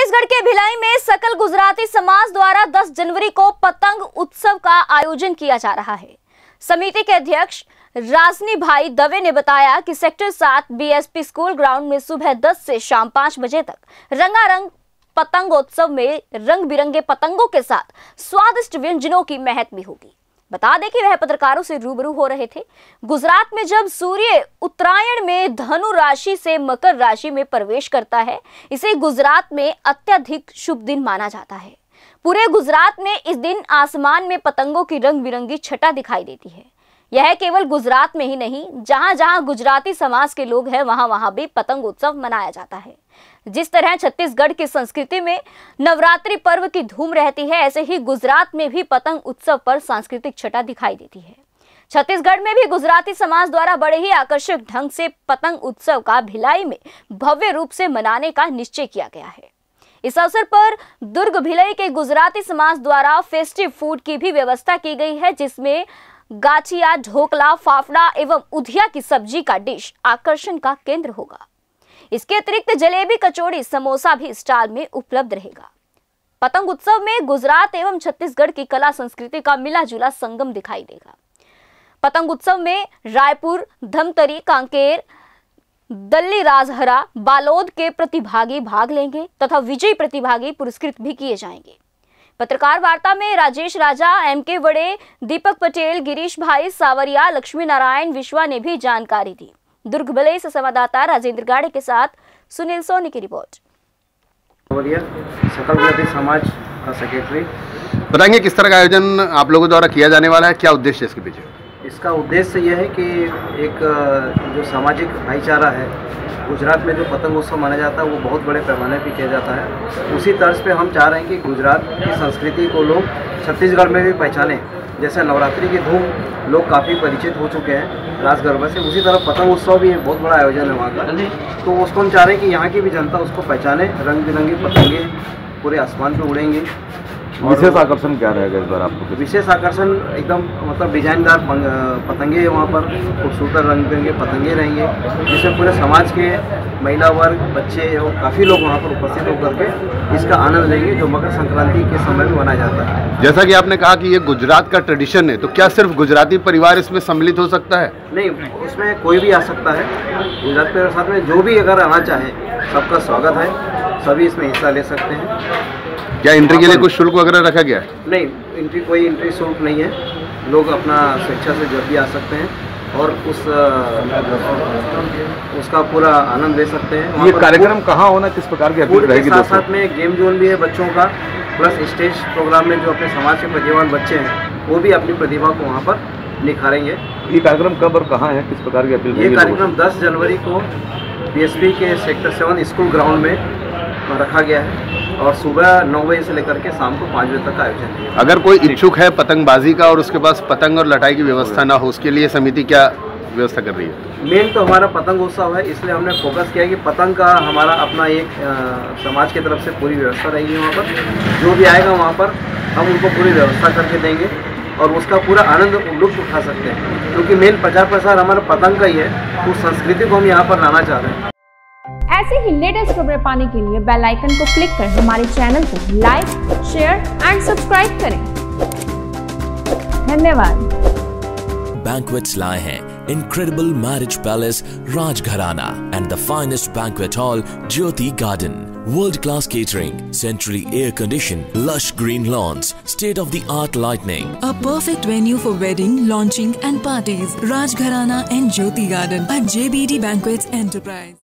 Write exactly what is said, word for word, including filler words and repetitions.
छत्तीसगढ़ के भिलाई में सकल गुजराती समाज द्वारा दस जनवरी को पतंग उत्सव का आयोजन किया जा रहा है। समिति के अध्यक्ष राजनी भाई दवे ने बताया कि सेक्टर सात बीएसपी स्कूल ग्राउंड में सुबह दस से शाम पाँच बजे तक रंगारंग पतंगोत्सव में रंग बिरंगे पतंगों के साथ स्वादिष्ट व्यंजनों की महक भी होगी। बता दें कि वह पत्रकारों से रूबरू हो रहे थे। गुजरात में जब सूर्य उत्तरायण में धनु राशि से मकर राशि में प्रवेश करता है, इसे गुजरात में अत्यधिक शुभ दिन माना जाता है। पूरे गुजरात में इस दिन आसमान में पतंगों की रंग बिरंगी छटा दिखाई देती है। यह केवल गुजरात में ही नहीं, जहां जहां गुजराती समाज के लोग हैं वहां वहां भी पतंग उत्सव मनाया जाता है। जिस तरह छत्तीसगढ़ की संस्कृति में नवरात्रि पर्व की धूम रहती है, ऐसे ही गुजरात में भी पतंग उत्सव पर सांस्कृतिक छटा दिखाई देती है। छत्तीसगढ़ में भी गुजराती समाज द्वारा बड़े ही आकर्षक ढंग से पतंग उत्सव का भिलाई में भव्य रूप से मनाने का निश्चय किया गया है। इस अवसर पर दुर्ग भिलाई के गुजराती समाज द्वारा फेस्टिव फूड की भी व्यवस्था की गई है, जिसमें गाचिया, ढोकला, फाफड़ा एवं उधिया की सब्जी का डिश आकर्षण का केंद्र होगा। इसके अतिरिक्त जलेबी, कचौड़ी, समोसा भी स्टॉल में उपलब्ध रहेगा। पतंग उत्सव में गुजरात एवं छत्तीसगढ़ की कला संस्कृति का मिला जुला संगम दिखाई देगा। पतंग उत्सव में रायपुर, धमतरी, कांकेर, दल्ली, राजहरा, बालोद के प्रतिभागी भाग लेंगे तथा विजयी प्रतिभागी पुरस्कृत भी किए जाएंगे। पत्रकार वार्ता में राजेश राजा, एम के वड़े, दीपक पटेल, गिरीश भाई सावरिया, लक्ष्मी नारायण विश्वा ने भी जानकारी दी। दुर्ग भिलाई से संवाददाता राजेंद्र गाड़े के साथ सुनील सोनी की रिपोर्ट। सकल गुजराती समाज का सेक्रेटरी। बताएंगे किस तरह का आयोजन आप लोगों द्वारा किया जाने वाला है, क्या उद्देश्य है इसके पीछे? इसका उद्देश्य यह है कि एक जो सामाजिक भाईचारा है, गुजरात में जो पतंग उत्सव माना जाता है वो बहुत बड़े पैमाने पर किया जाता है। उसी तर्ज पे हम चाह रहे हैं कि गुजरात की संस्कृति को लोग छत्तीसगढ़ में भी पहचानें। जैसे नवरात्रि की धूम लोग काफ़ी परिचित हो चुके हैं रास गरबा से, उसी तरह पतंग उत्सव भी बहुत बड़ा आयोजन है वहाँ का। तो उसको हम चाह रहे हैं कि यहाँ की भी जनता उसको पहचाने। रंग बिरंगी पतंगे पूरे आसमान पे उड़ेंगी। विशेष आकर्षण क्या रहेगा इस बार आपको? विशेष आकर्षण एकदम मतलब डिजाइनदार पतंगे वहाँ पर, खूबसूरत रंग बिरंगे पतंगे रहेंगे, जिसमें पूरे समाज के महिला वर्ग, बच्चे और काफ़ी लोग वहाँ पर उपस्थित होकर के इसका आनंद लेंगे, जो मकर संक्रांति के समय में मनाया जाता है। जैसा कि आपने कहा कि ये गुजरात का ट्रेडिशन है, तो क्या सिर्फ गुजराती परिवार इसमें सम्मिलित हो सकता है? नहीं, उसमें कोई भी आ सकता है। गुजरात के साथ में जो भी अगर आना चाहे सबका स्वागत है, सभी इसमें हिस्सा ले सकते हैं। क्या एंट्री के लिए कुछ शुल्क वगैरह रखा गया है? नहीं, एंट्री कोई एंट्री शुल्क नहीं है। लोग अपना स्वेच्छा से जब भी आ सकते हैं और उस उसका पूरा आनंद ले सकते हैं। ये कार्यक्रम कहाँ होना, किस प्रकार की अपील रहेगी? साथ साथ में गेम जोन भी है बच्चों का, प्लस स्टेज प्रोग्राम में जो अपने समाज के प्रतिभावान बच्चे हैं वो भी अपनी प्रतिभा को वहाँ पर निखारेंगे। ये कार्यक्रम कब और कहाँ है, किस प्रकार की अपील? ये कार्यक्रम दस जनवरी को बीएसपी के सेक्टर सेवन स्कूल ग्राउंड में रखा गया है और सुबह नौ बजे से लेकर के शाम को पाँच बजे तक का आयोजन है। अगर कोई इच्छुक है पतंगबाजी का और उसके पास पतंग और लटाई की व्यवस्था ना हो, उसके लिए समिति क्या व्यवस्था कर रही है? मेन तो हमारा पतंग उत्सव है, इसलिए हमने फोकस किया कि पतंग का हमारा अपना एक आ, समाज की तरफ से पूरी व्यवस्था रहेगी। वहाँ पर जो भी आएगा वहाँ पर हम उनको पूरी व्यवस्था करके देंगे और उसका पूरा आनंद लुत्फ उठा सकते हैं, क्योंकि मेन पचास प्रसार हमारा पतंग का ही है। उस संस्कृति को हम यहाँ पर लाना चाह रहे हैं। ऐसे ही लेटेस्ट खबरें पाने के लिए बेल आइकन को क्लिक कर हमारे चैनल को लाइक, शेयर एंड सब्सक्राइब करें। धन्यवाद। Banquets lie हैं incredible marriage palace Rajgharana and the finest banquet hall Jyoti Garden. World-class catering, centrally air-conditioned, lush green lawns, state-of-the-art lighting. A perfect venue for wedding, launching and parties. Rajgharana and Jyoti Garden at J B D Banquets Enterprise.